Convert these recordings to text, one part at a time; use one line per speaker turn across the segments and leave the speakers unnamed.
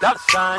Dollar sign.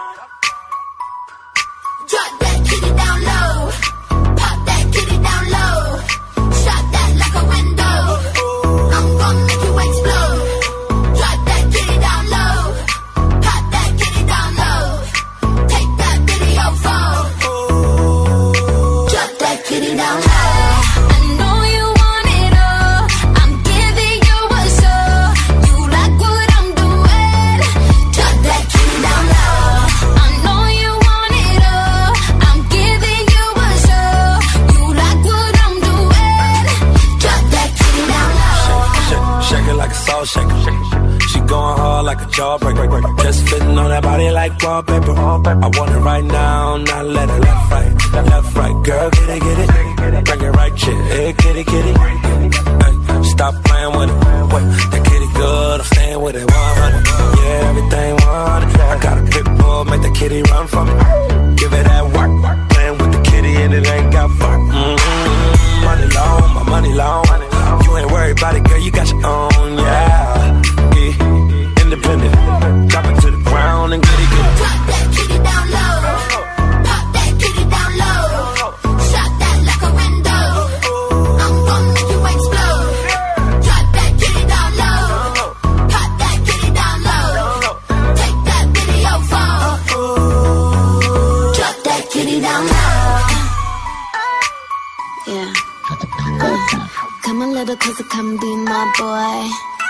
Drop that kitty down low. Pop that kitty down low. Shot that like a window. I'm gon' make you explode. Drop that kitty down low. Pop that kitty down low. Take that video phone. Drop that kitty down low. I know you want it all. I'm giving you a show. You like what I'm doing. Drop that kitty down low. I know you want it all. I'm giving you a show. You like what I'm doing. Drop that kitty down low.
Shake it like a salt shaker. She going hard like a jawbreaker. Just fitting on that body like wallpaper. I want it right now, not let it left, right. Left, right, girl, get it, get it. Bring it right, chick, hey, kitty, kitty. Hey, stop playing with it. Wait, that kitty good, I'm staying with it 100. Yeah, everything 100. I got a pit bull, make the kitty run from me. Give it that work. Playing with the kitty and it ain't got fuck. Money long, my money long. You ain't worried about it, girl, you got your own, yeah. Independent. Drop it to the ground and get it, get it.
Drop that kitty down low. Pop that kitty down low. Shot that like a window. I'm gon' make you explode. Drop that kitty down low. Pop that kitty down low. Take that video phone. Drop that kitty down low. Yeah. Come a little closer, come be my boy.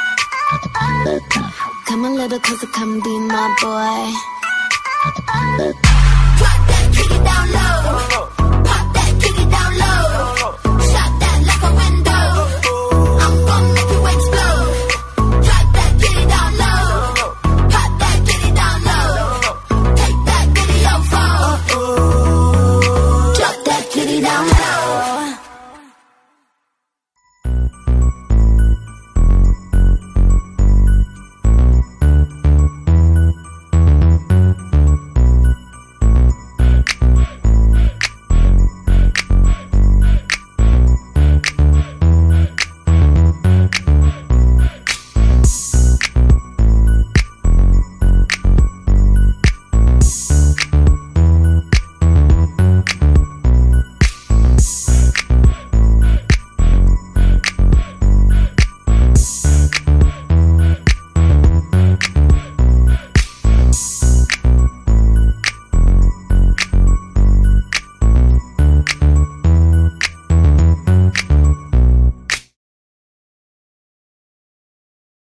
Come a little closer, come be my boy. Drop that kitty down low.